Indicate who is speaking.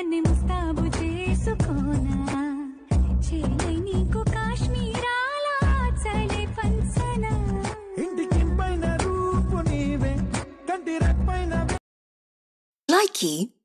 Speaker 1: నన్ను ముస్తాబు చేసుకోనా చేలై నీకు కాశ్మీరాల చలే పంచనా
Speaker 2: ఇంటికి పైన రూపు నీవే కంటి రెప్పైన
Speaker 3: Likey